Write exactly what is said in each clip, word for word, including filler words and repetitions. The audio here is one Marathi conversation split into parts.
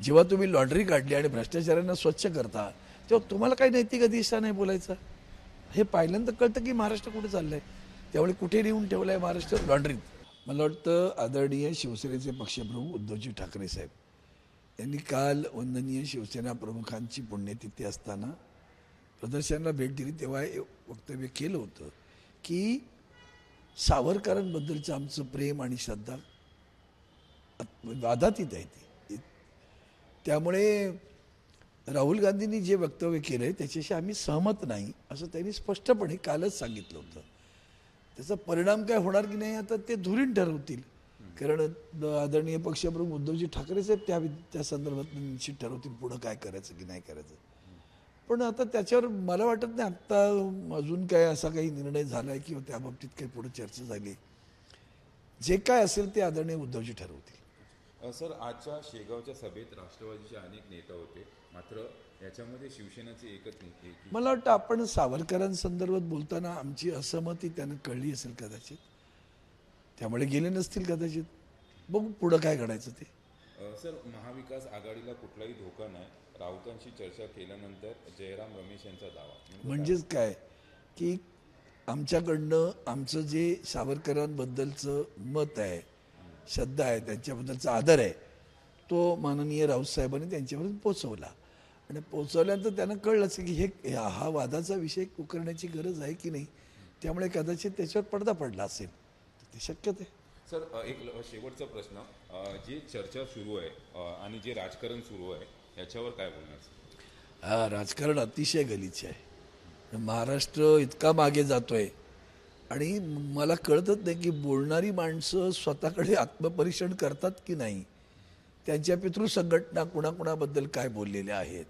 जेव्हा तुम्ही लॉन्ड्री काढली आणि भ्रष्टाचारांना स्वच्छ करता तेव्हा तुम्हाला काही नैतिक अधिष्ठा नाही बोलायचं. हे पाहिल्यानंतर कळतं की महाराष्ट्र कुठे चाललंय. त्यामुळे कुठे नेऊन ठेवलंय महाराष्ट्र? लॉन्ड्रीत. मला वाटतं आदरणीय शिवसेनेचे पक्षप्रमुख उद्धवजी ठाकरे साहेब यांनी काल वंदनीय शिवसेना प्रमुखांची पुण्यतिथी असताना प्रदर्शनाला भेट दिली तेव्हा वक्तव्य केलं होतं की सावरकरांबद्दलचं आमचं प्रेम आणि श्रद्धा वादातीत आहे. ती त्यामुळे राहुल गांधींनी जे वक्तव्य केलं आहे त्याच्याशी आम्ही सहमत नाही असं त्यांनी स्पष्टपणे कालच सांगितलं होतं. त्याचा परिणाम काय होणार की नाही आता ते धुरीण ठरवतील. कारण आदरणीय पक्षप्रमुख उद्धवजी ठाकरे साहेब त्या त्या संदर्भात निश्चित ठरवतील पुढं काय करायचं की नाही करायचं. पण आता त्याच्यावर मला वाटत नाही आत्ता अजून काय असा काही निर्णय झाला आहे किंवा त्या बाबतीत काही पुढे चर्चा झाली. जे काय असेल ते आदरणीय उद्धवजी ठरवतील. सर, आजच्या शेगावच्या सभेत राष्ट्रवादीचे अनेक नेते होते, मात्र याच्यामध्ये शिवसेनेचे एकच नेते. मला वाटतं आपण सावरकरांसंदर्भात बोलताना आमची असहमती त्यांना कळली असेल कदाचित, त्यामुळे गेले नसतील कदाचित. बघू पुढं काय घडायचं ते. सर, महाविकास आघाडीला कुठलाही धोका नाही, राऊतांशी चर्चा केल्यानंतर जयराम रमेश यांचा दावा. म्हणजेच काय की आमच्याकडनं आमचं जे सावरकरांबद्दलचं मत आहे, श्रद्धा आहे, त्यांच्याबद्दलचा आदर आहे, तो माननीय राऊत साहेबांनी त्यांच्यापर्यंत पोचवला. आणि पोचवल्यानंतर त्यांना कळलंच की हे हा वादाचा विषय उकरण्याची गरज आहे की नाही. त्यामुळे कदाचित त्याच्यावर पडदा पडला असेल, ते शक्यत आहे. सर, एक शेवटचा प्रश्न, जी चर्चा सुरू आहे आणि जे राजकारण सुरू आहे याच्यावर काय बोलणार? हा राजकारण अतिशय गलिच्छ आहे. महाराष्ट्र इतका मागे जातोय आणि मला कळतच नाही की बोलणारी माणसं स्वतःकडे आत्मपरीक्षण करतात की नाही. त्यांच्या पितृ संघटना कुणाकुणाबद्दल काय बोललेल्या आहेत,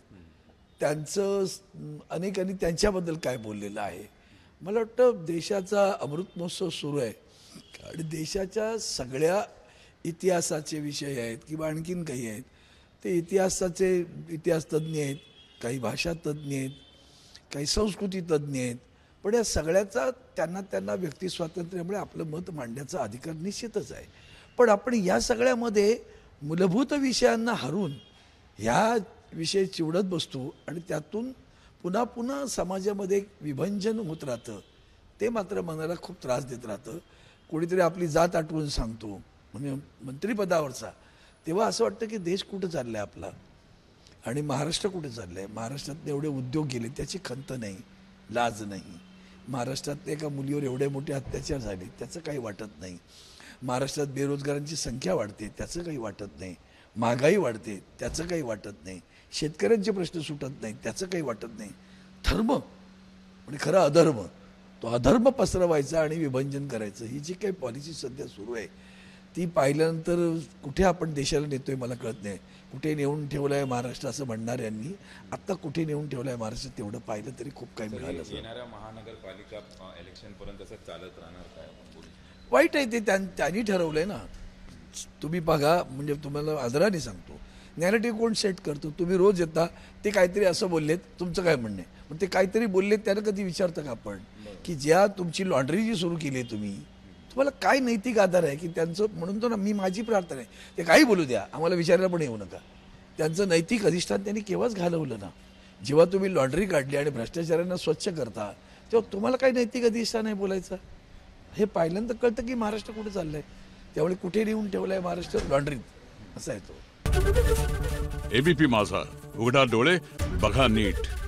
त्यांचं अनेकांनी त्यांच्याबद्दल काय बोललेलं आहे. मला वाटतं देशाचा अमृत महोत्सव सुरू आहे आणि देशाच्या सगळ्या इतिहासाचे विषय आहेत किंवा आणखीन काही आहेत. ते इतिहासाचे इतिहास तज्ज्ञ आहेत, काही भाषा तज्ज्ञ आहेत, काही संस्कृती तज्ज्ञ आहेत. पण या सगळ्याचा त्यांना त्यांना व्यक्ती स्वातंत्र्यामुळे आपलं मत मांडण्याचा अधिकार निश्चितच आहे. पण आपण या सगळ्यामध्ये मूलभूत विषयांना हरून ह्या विषय चिवडत बसतो आणि त्यातून पुन्हा पुन्हा समाजामध्ये एक विभंजन होत राहतं. ते मात्र मनाला खूप त्रास देत राहतं. कोणीतरी आपली जात आठवून सांगतो म्हणजे मंत्रिपदावरचा, तेव्हा असं वाटतं की देश कुठं चाललं आहे आपला आणि महाराष्ट्र कुठे चाललं आहे. महाराष्ट्रात एवढे उद्योग गेले त्याची खंत नाही, लाज नाही. महाराष्ट्रात एका मुलीवर एवढे मोठे अत्याचार झाले त्याचं काही वाटत नाही. महाराष्ट्रात बेरोजगारांची संख्या वाढते त्याचं काही वाटत नाही. महागाई वाढते त्याचं काही वाटत नाही. शेतकऱ्यांचे प्रश्न सुटत नाही त्याचं काही वाटत नाही. धर्म म्हणजे खरा अधर्म, तो अधर्म पसरवायचा आणि विभंजन करायचं ही जी काही पॉलिसी सध्या सुरू आहे ती पाहिल्यानंतर कुठे आपण देशाला नेतोय मला कळत नाही. कुठे नेऊन ठेवलं आहे महाराष्ट्र असं म्हणणाऱ्यांनी आत्ता कुठे नेऊन ठेवलं आहे महाराष्ट्र तेवढं पाहिलं तरी खूप काही मिळालं. येणाऱ्या महानगरपालिका इलेक्शनपर्यंत असं चालत राहणार काय? वाईट आहे ते, त्यांनी ठरवलंय ना. तुम्ही बघा, म्हणजे तुम्हाला आदराने सांगतो, नॅरेटिव्ह कोण सेट करतो? तुम्ही रोज येता ते काहीतरी असं बोललेत, तुमचं काय म्हणणं आहे? पण ते काहीतरी बोललेत त्यानं कधी विचारतं का आपण की ज्या तुमची लॉन्ड्री जी सुरू केली आहे तुम्ही, तुम्हाला काय नैतिक आधार आहे की त्यांचं? म्हणून तो ना मी माझी प्रार्थना आहे ते काही बोलू द्या, आम्हाला विचारायला पण येऊ नका. त्यांचं नैतिक अधिष्ठान त्यांनी केव्हाच घालवलं ना. जेव्हा तुम्ही लॉन्ड्री काढली आणि भ्रष्टाचारांना स्वच्छ करता तेव्हा तुम्हाला काही नैतिक अधिष्ठान नाही बोलायचं. हे पाहिल्यानंतर कळतं की महाराष्ट्र कुठे चाललंय. त्यामुळे कुठे नेऊन ठेवलंय महाराष्ट्र? लॉन्ड्रीत. असा आहे तो. एबीपी माझा, उघडा डोळे बघा नीट.